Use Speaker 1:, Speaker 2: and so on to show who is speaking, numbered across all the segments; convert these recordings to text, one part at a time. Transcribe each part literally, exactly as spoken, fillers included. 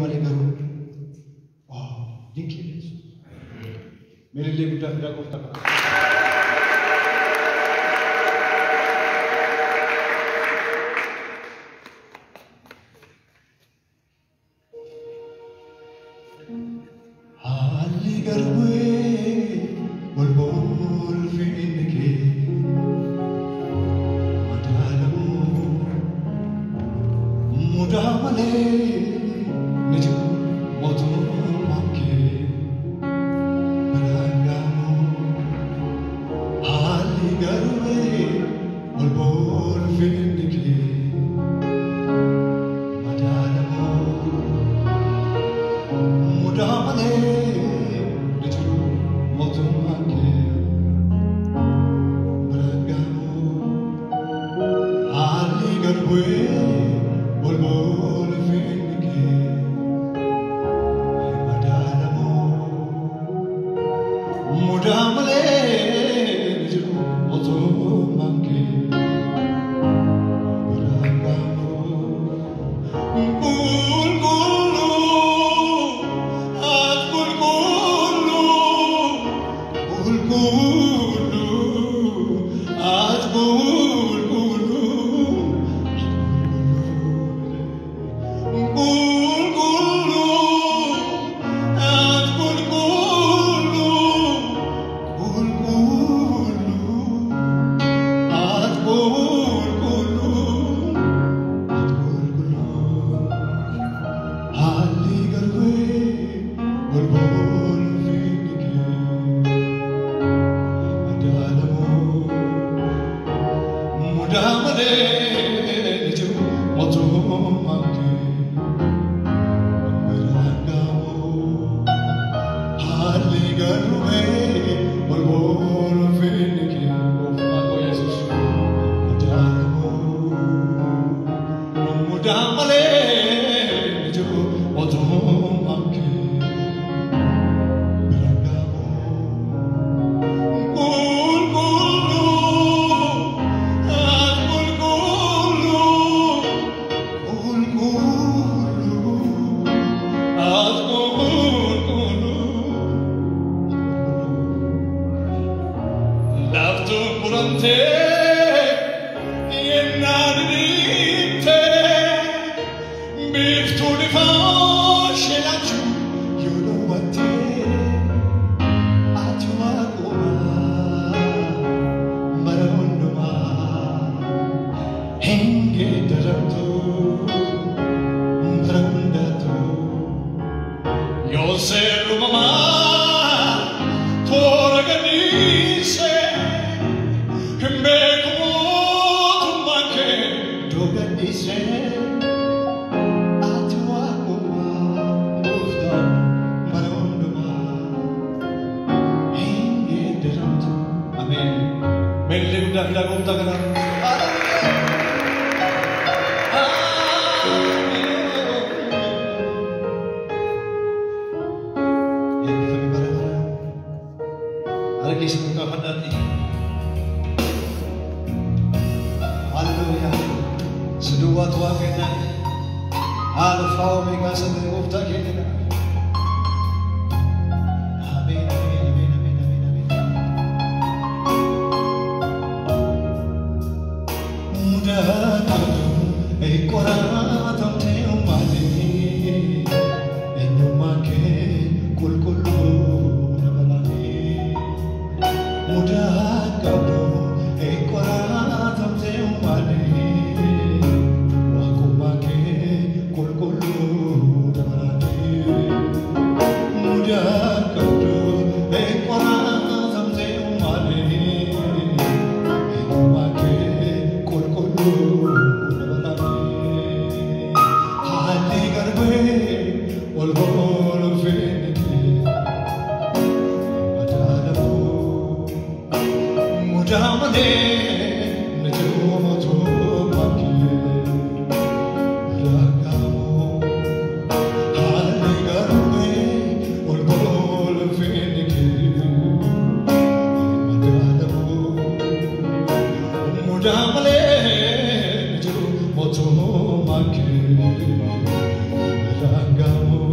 Speaker 1: malee garuu dinqii Yesuus. Meelillee guddaa fidaa gooftaa qaba. Haalli garwee wal bool fiinnike madaalamoo mudaa malee ni jiru mootummaan kee biraangamoo. Haalli garwee wal bool fiinnike madaalamoo mudaa malee.
Speaker 2: Mudah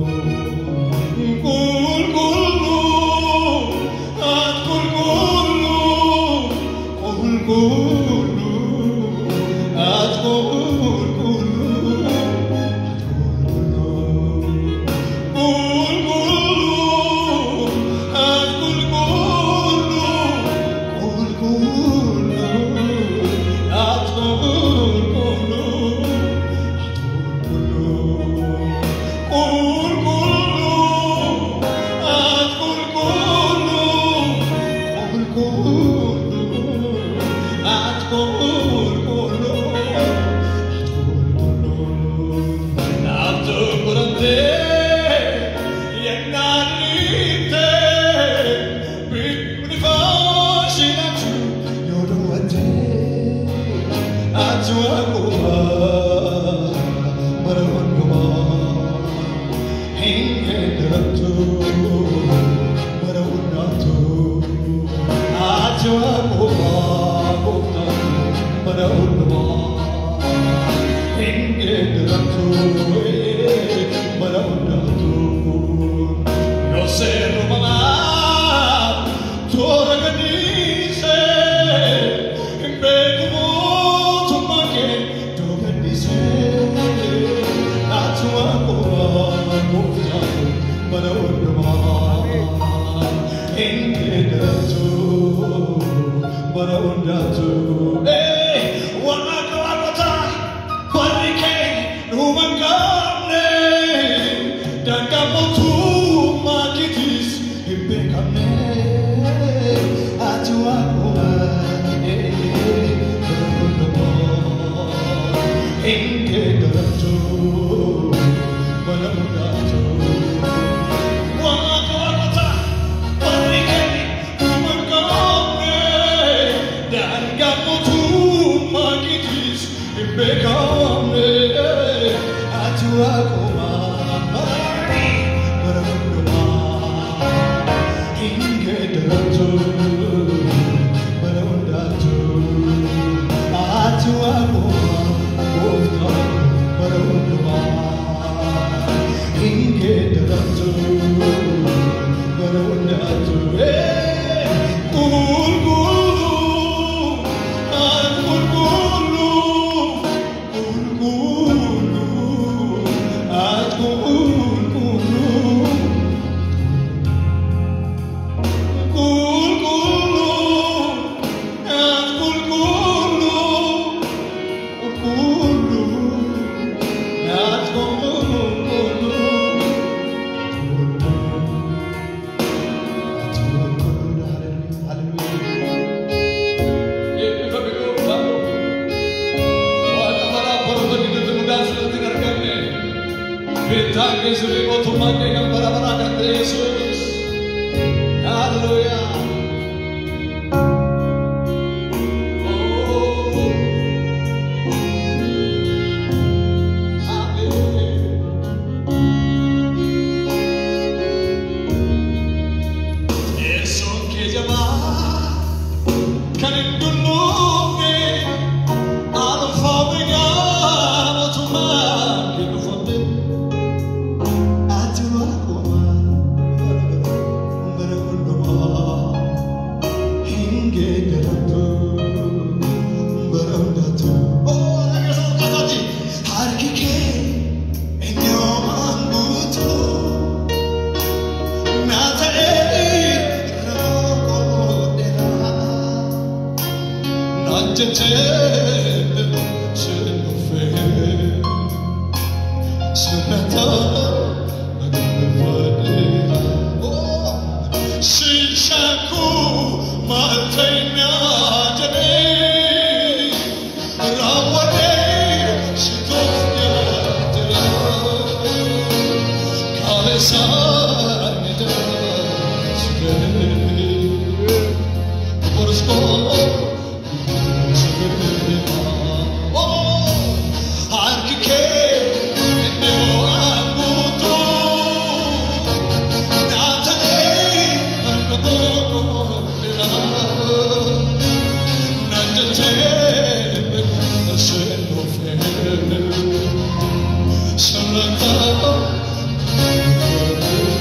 Speaker 2: Some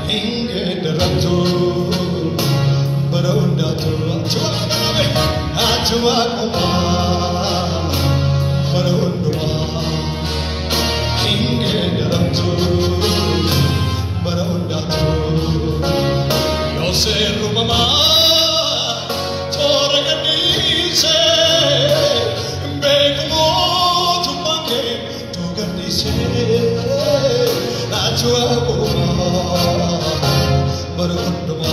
Speaker 1: inge daranto barondato chua nabe achua kuma barondwa inge daranto barondato yose rumama toraganise begmo tupake toganise achua kuma barondwa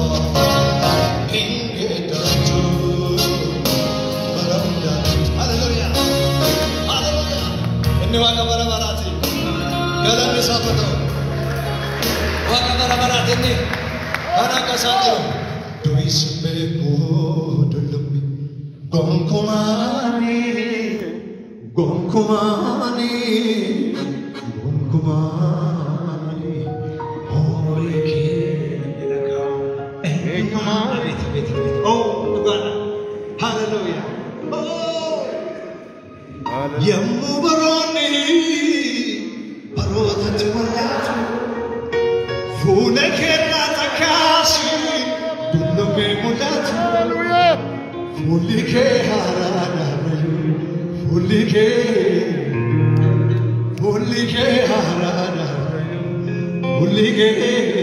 Speaker 1: inge daranto barondato hallelujah hallelujah enwaka barabarati galane sapato waka barabarati ni Anaka sanjo dois me podolumi gonkomani gonkomani gonkomani horike gonkomani oh God hallelujah oh yamu baroni barodatu maratu funeke Hallelujah. Fulike harana, fulike, fulike harana, fulike.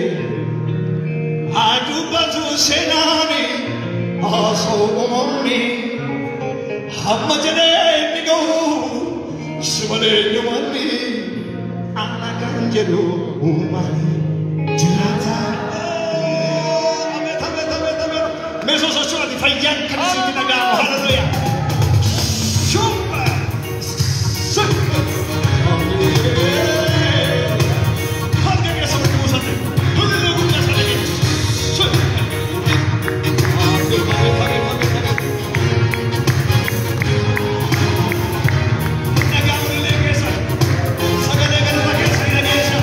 Speaker 1: Adu batu senani, aso omni. Hamajane nigo, sumale nyumani. Anakanjero umani, jirata. Meso sosua di fayan kasi tinagao. Hallelujah. Shumba. Sukma. Hanggang nga sa magkimusan din. Hulilugod na sa ligid. Sukma. Hanggang, hanggang, hanggang, hanggang. Nagao nila yung kesa. Sa galingan na kesa nilagay siya.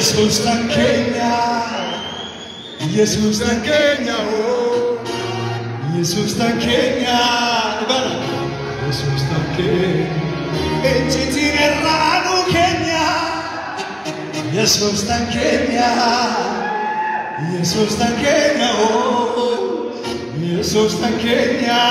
Speaker 1: Yesus dan Kenya, Yesus dan Kenya, oh, Yesus dan Kenya, gimana? Yesus dan Kenya, Enciti errano Kenya, Yesus dan Kenya, Yesus dan Kenya, oh, Yesus dan Kenya,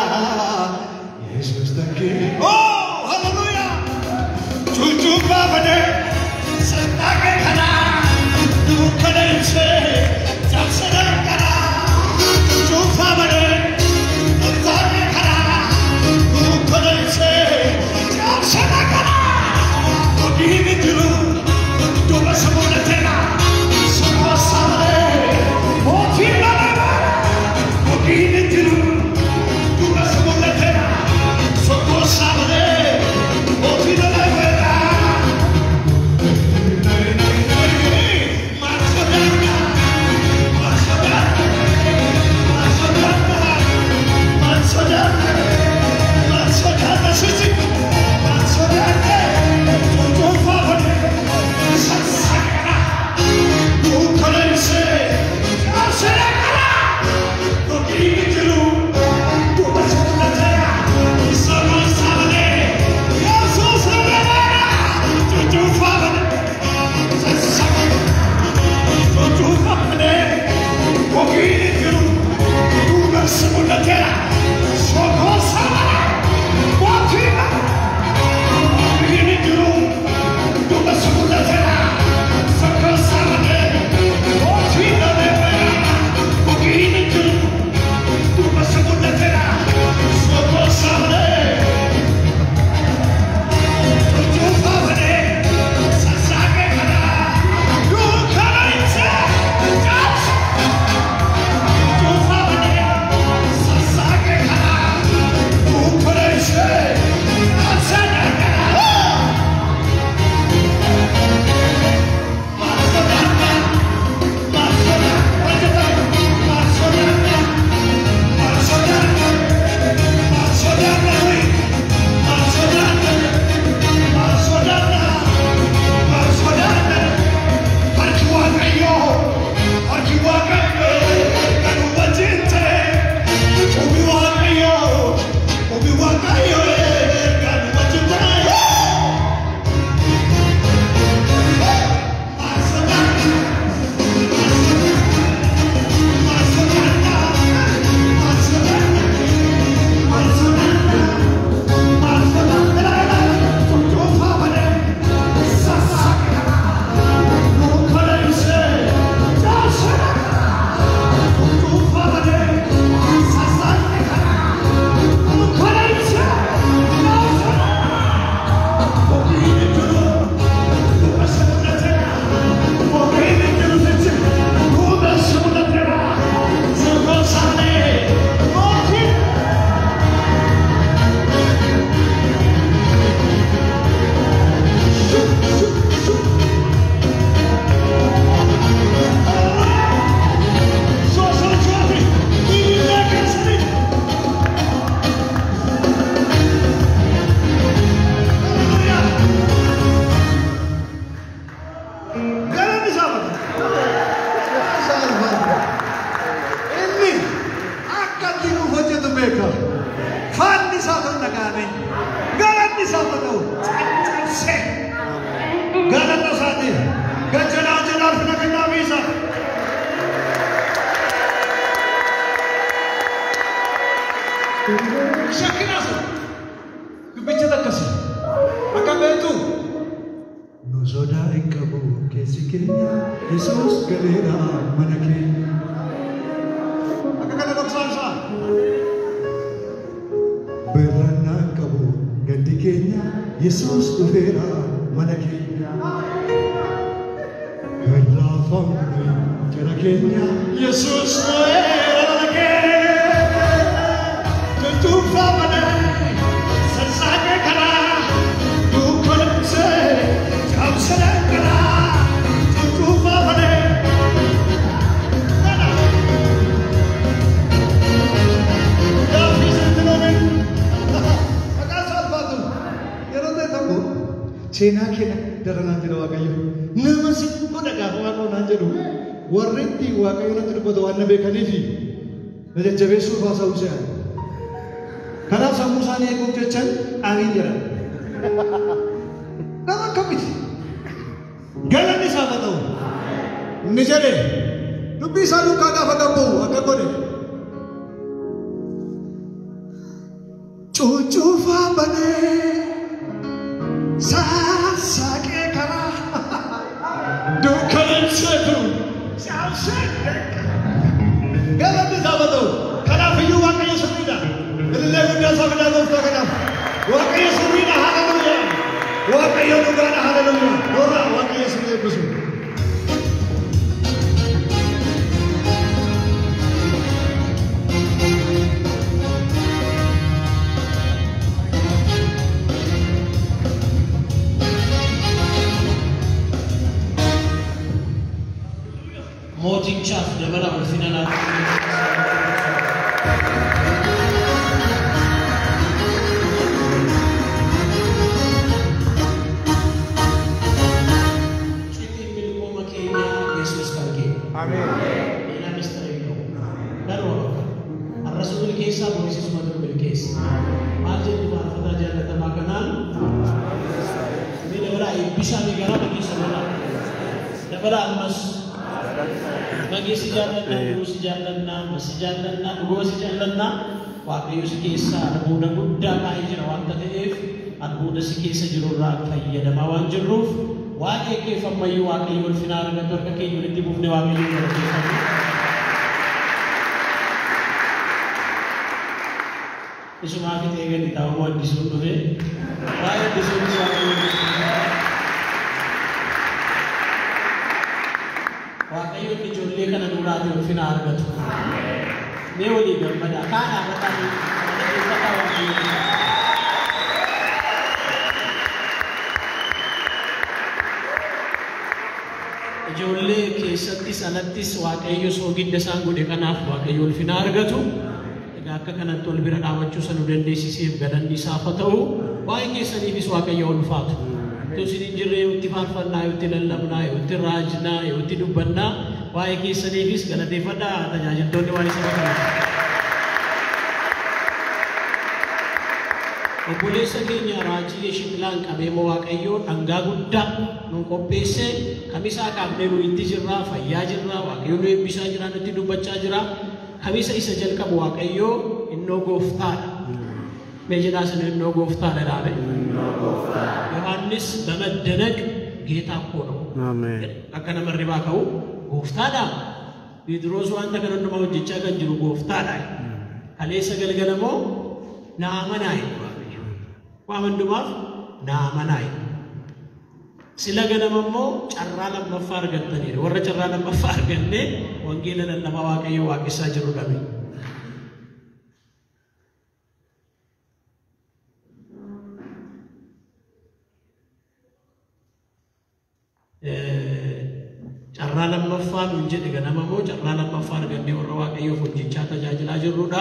Speaker 1: Yesus dan Kenya, oh, haleluya, cucu babade. Sentake kana, dukane se, jamsana kana, jufa bade, sentake kana, dukane se, jamsana kana. Begini dulu, doa semula tena, semua samare, oh tidak ada. Begini dulu, doa semula tena, semua samare, oh tidak ada. Shakinasu, bicara tak kasih. Akan begitu. Nuzoda ikabu kesikirnya Yesus galera manake. Akan kata bangsa. Berana kabu gantikenya Yesus galera manake. Kerlafam jaraknya Yesus galera manake. Tufa mana, sesake kana, dukun se, jam sedang kana, tufa mana, mana, dah bisa terorin, agak sahabat tu, yang ada tahu, Cina kena, darah nanti doa kayu, nama situ dah kawan orang aja dulu. Warnti wakai orang tu pada warna bekanifi. Jadi jabesu bahasa usia. Karena samusanya ikut jajan angin jalan. Nama kami. Galan ni siapa tahu? Nijale. Lupi selalu kagak pada bau, agak boleh. Cucu fabane, sasake kara, dukan setu, siasat. Galan ni siapa tahu? Karena view wakanya sendiri. Jadi lagi dah sampai dah dosa kena. Wakanya sendiri haleluya. Wakanya juga haleluya. Orang wakanya sendiri bersyukur.
Speaker 2: Moting chaf dabala ulfinala.
Speaker 1: Amin.
Speaker 2: Ina misteri itu. Daru. Ar-Rasul kisah Moses Madru Bilqis. Majid di mana jalan tamakanal. Ini negara bisa negara bagi semua. Negara emas. Bagi sejalan dulu sejalan nama sejalan nama dua sejalan nama. Waktu itu kisah ada muda muda kaya jerawan tatif. Ada muda sikisah jerurak kaya ada mawan jeruf. Wajib kita mayu wakil yul final mentor kaki yul tibu ne wakil yul isu makin ega di tahu buat disuruh deh wajib disuruh wakil yul wakil yul dijulil kan ada urat yul final betul ne wali berpada kana kata ni ada kata wakil yul Ijoollee keessattis alattis waaqayyo soogidda isaan godhe kanaaf waaqayyo ulfina argatu. Egaa akka kanatti wal bira dhaabachuu san nu dandeessiseef galanni isaaf haa ta'u. Waa'ee keessaniifis waaqayyo ulfaatu. Yoo isin hin jirre yoo itti faarfannaa, yoo itti lallabnaa, yoo itti raajnaa, yoo itti dubbannaa waa'ee keessaniifis galateeffadhaa tajaajiltoonni waa'ee saba kanaa. Obboleessa keenya raajii Shimlaan qabeema waaqayyoo dhangaa guddaa nu qopheesse kamisaa kaafnee nu itti jirra fayyaa jirra waaqayyoo nu eebbisaa jira nutti dubbachaa jira kamisa isa jalqabu waaqayyoo innoo gooftaadha mee jedhaa sana innoo gooftaadha dhaale Yohaannis በመደነቅ ጌታ እኮ ነው akka namarri baa ka'u gooftaadha Bidiroos wanta kana hundumaa hojjechaa kan jiru gooftaadha kaleessa galgala moo naa amanaa Wamandumaaf naamanai. Sila ganamammoo carraa lammaffaa argattaniiru. Warra carraa lammaffaa arganne wangeela lallabaa waaqayyo waaqessaa jiru dhabe. Carraa lammaffaa nuun jedhe ganamammoo carraa lammaffaa arganne warra waaqayyoof hojjechaa tajaajilaa jirrudha.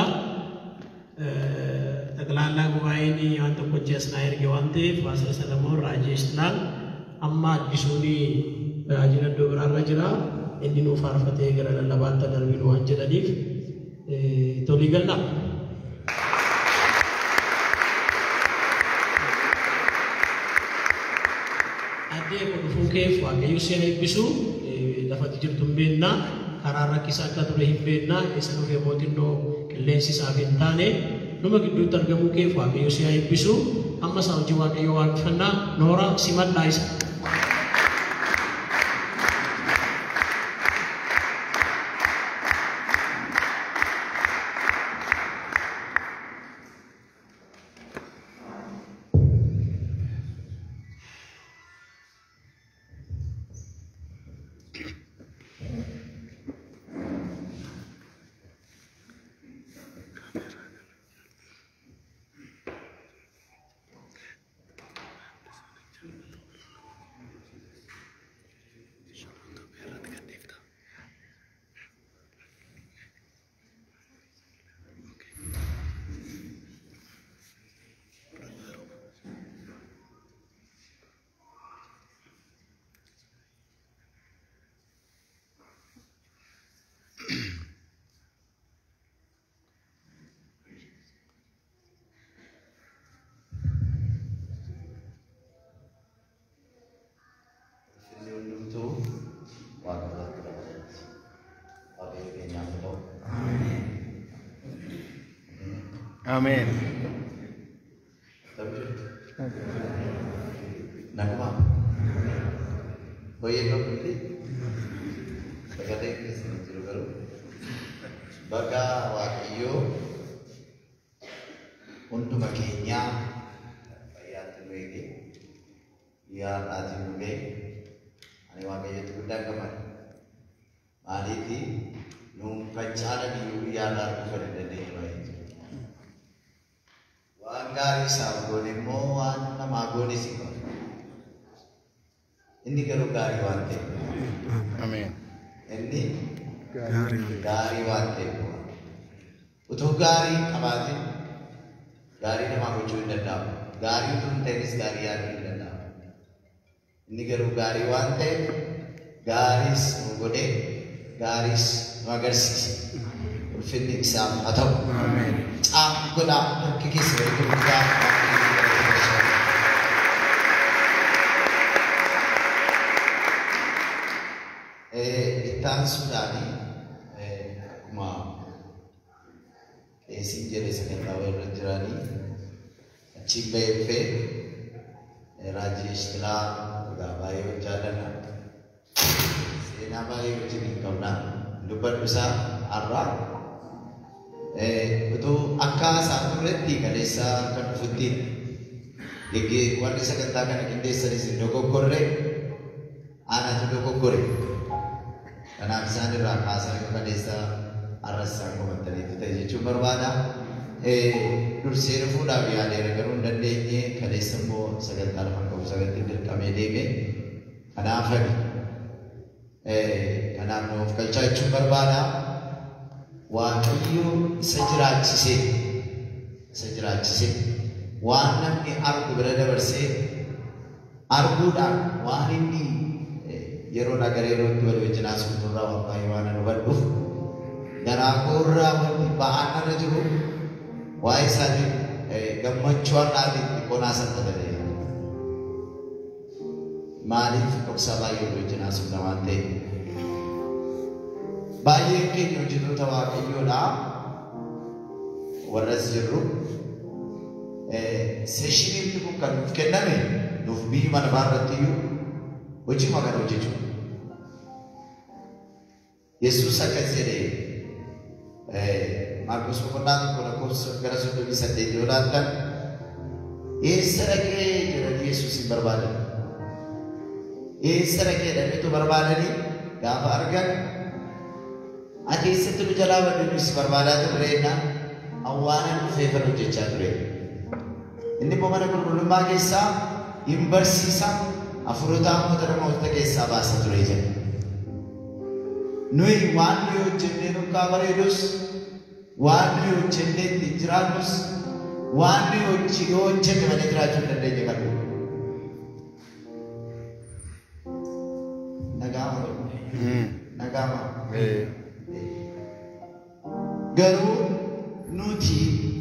Speaker 2: Taklaan gubaini yang terpecah nair kewanti, pasal sedemur Rajesh Lang, amma disuni ajiran dua berar rajra, ini nu farfate gara labatan dan minuan jadif, itu legal nak. Ada penufukef, wakai usia bisu, dapat dijurtumbena, karena kisah kata berhibena, esok kemotindo kelensi sabintane. Numa gidduu targamuu keef waaqayyo si haa eebbisu amma isaa hojii waaqayyo waaqeffannaa noora simadhaa isa.
Speaker 3: Amen.
Speaker 4: Nakama. Hoye no putri. Bagate Krishna Jirugaru. Baga wakiyo. Untuk makanya ayat lagi. Ya aji muge. Ani wakiyo itu udah kemana? Mari di nung pacara di ya lar kufar dede loy. Wangari sabone mo wan na magone siko. Ini karo gari wante.
Speaker 3: Amen.
Speaker 4: Ini gari gari wante. Utuh gari kabate. Gari na magucu dadam. Gari tun tenis gari ari dadam. Ini karo gari wante. Garis mugode. Garis magarsis. Ulfin exam atau.
Speaker 3: Amen.
Speaker 4: Aku nak kikis itu juga. Eh, kita sudah ni, eh, kuma, eh, sinjere sekian tahun berjalan, Cimbe F, eh, Rajesh telah bergabai berjalan, sena bagai berjalan kau nak, lupa besar arah. Eh, betul angka satu berarti kalau desa kan futin. Jadi kalau desa katakan kita desa di sini doko korre, anak tu doko korre. Karena misalnya raka saya kan desa aras sang komentar itu tadi cuma berada. Eh, durser pun dah biar ada kerun dan dehnya kalau semua sekitar makau sekitar kami dehme. Karena apa? Eh, karena mau kalau cuma berada. Waktu sejrachise, sejrachise. Wan namni argu berada bersih, argu dah wan ini yero nagari yero tuan jenas kutura wakai wan anu berduh. Dan aku ramu di bahan ada juga. Wahai sadi, gemencuan nanti di konasan tadi. Mari kok sabai yero jenas kutura mante. Bayi ke jodoh tawa ke jodoh, waras jeru. Eh, session itu bukan kenal ni, nubi mana barat itu, uji makan uji tu. Yesus akan jadi, eh, Markus pernah kalau kursus kerana sudah bisa dijualkan, Yesus lagi jadi Yesus berbalik. Yesus lagi dan itu berbalik ni, gambarkan. Adi setu berjalan di Yesus berbalik tu mereka, awalan favor uji cakre. Ini pemana kurang bagi sah, imbarsi sah, afroda muter muter ke sah bahasa tulisan. Nui wanyu cende nuka beredus, wanyu cende tijranus, wanyu cigo cende mana terajun dan dia kan. Nagama, nagama. Garu nuti.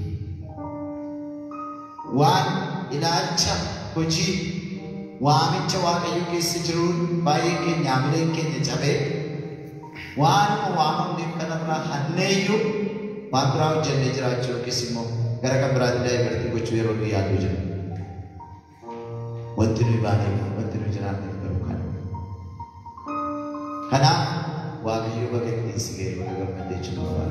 Speaker 4: Wan ilacha kuci wami cawa kayu kisi jerun bayi ke nyamle ke nyacabe wan wamam dim kanapra hanneyu matrau jenne jeracho kisi mo gara ka berada dai berarti kucu yero di adu jen wantinu bani wantinu jenan terukan kana wa kayu bagai kisige bagai mende cuma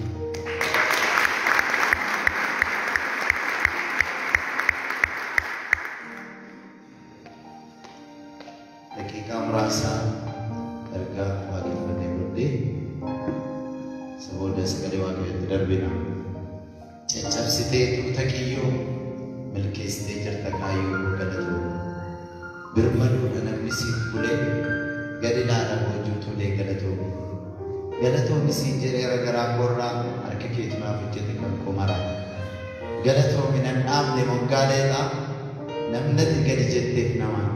Speaker 4: merasa harga wakil berde semoga sekali wakil tidak bina cecap site itu takiyo melki stage tertakayo kadatu bermadu anak misi pule gadina ada wujud tule kadatu gadatu misi jere gara korra arkeke tuna fitete kan komara gadatu minan am de mongaleta namnati gadi jette nama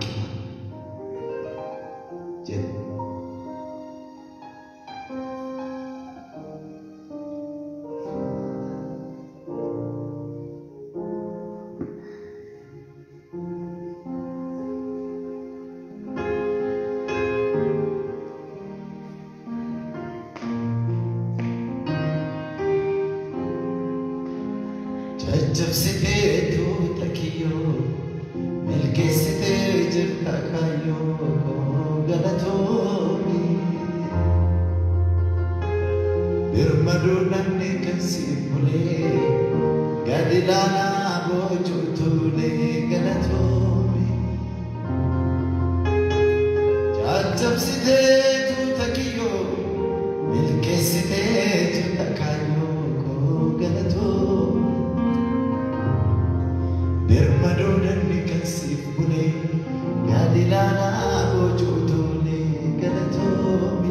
Speaker 4: Jadi, Jajjabsite tu takiyo milkeessite jirta kaayyoo galatoomi birmaduu namni kan siif bulee gadi laanaa boojuu tuulee galatoomi jajjabsite tu takiyo milkeessite jirta kaayyoo galatoomi birmaduu namni kan siif bulee gadi laanaa boojuu tuulee galatoomi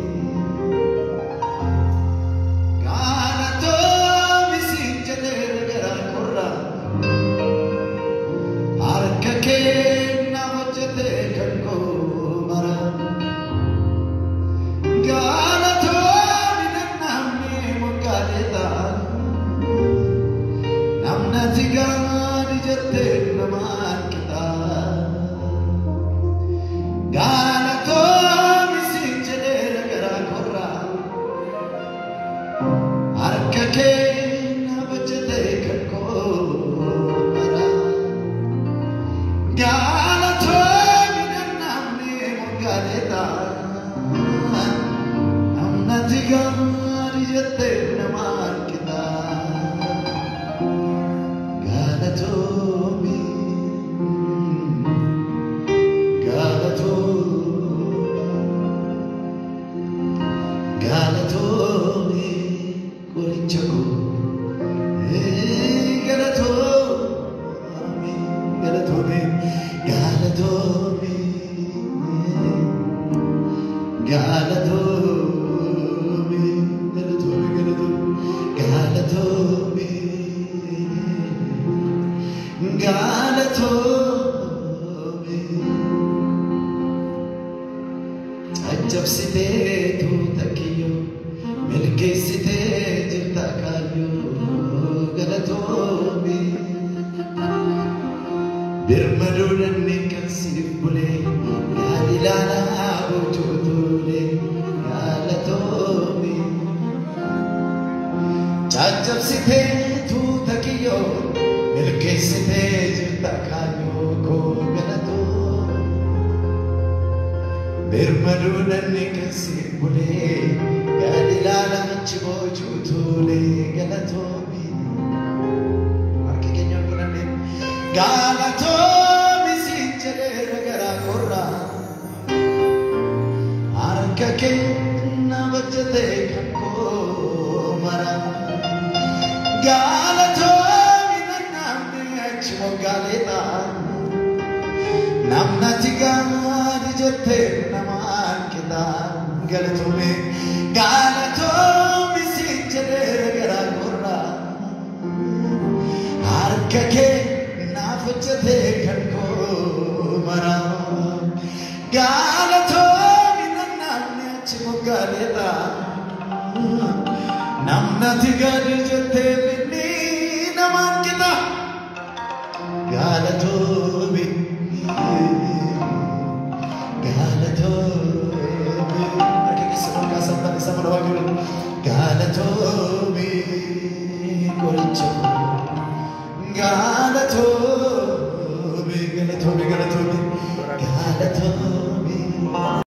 Speaker 1: Galatomi, Galatomi, Galatomi.